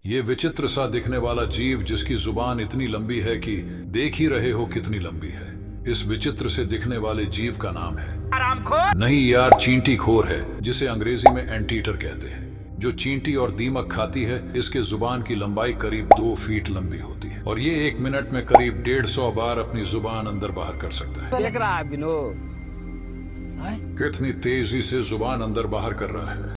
ये विचित्र सा दिखने वाला जीव जिसकी जुबान इतनी लंबी है कि देख ही रहे हो कितनी लंबी है, इस विचित्र से दिखने वाले जीव का नाम है आरामखोर। नहीं यार, चींटी खोर है, जिसे अंग्रेजी में एंटीटर कहते हैं। जो चींटी और दीमक खाती है, इसके जुबान की लंबाई करीब 2 फीट लंबी होती है और ये 1 मिनट में करीब 150 बार अपनी जुबान अंदर बाहर कर सकता है। देख रहा है विनोद कितनी तेजी से जुबान अंदर बाहर कर रहा है।